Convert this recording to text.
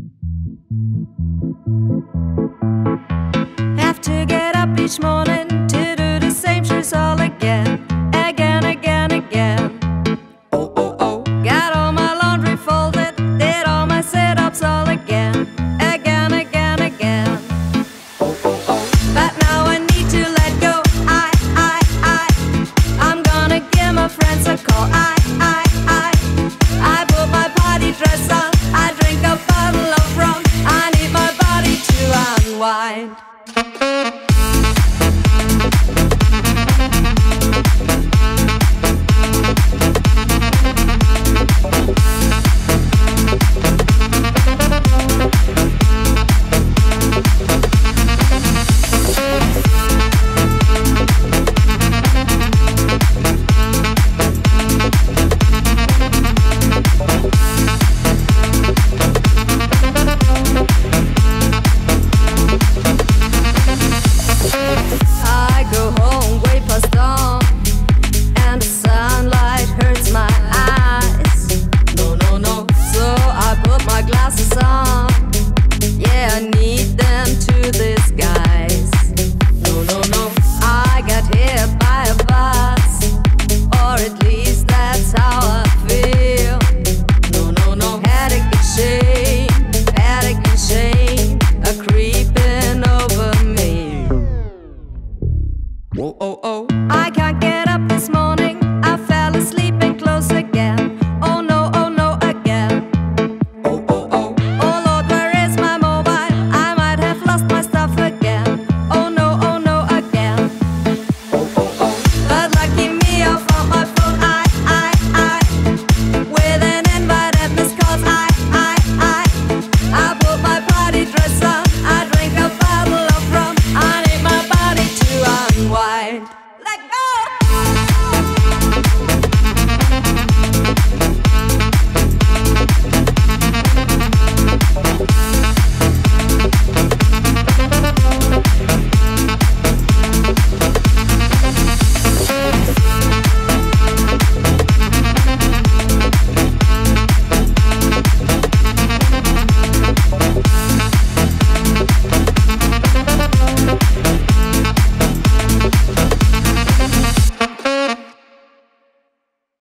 Have to get up each morning to do the same chores all again, again, again, again. Oh, oh, oh. Got all my laundry folded, did all my sit-ups all again, again, again, again. Oh, oh, oh. But now I need to let go. I'm gonna give my friends a call. I put my party dress on. I drink a bottle of rum. I need my body to unwind. I go home way past dawn, and the sunlight hurts my eyes. No, no, no. So I put my glasses on.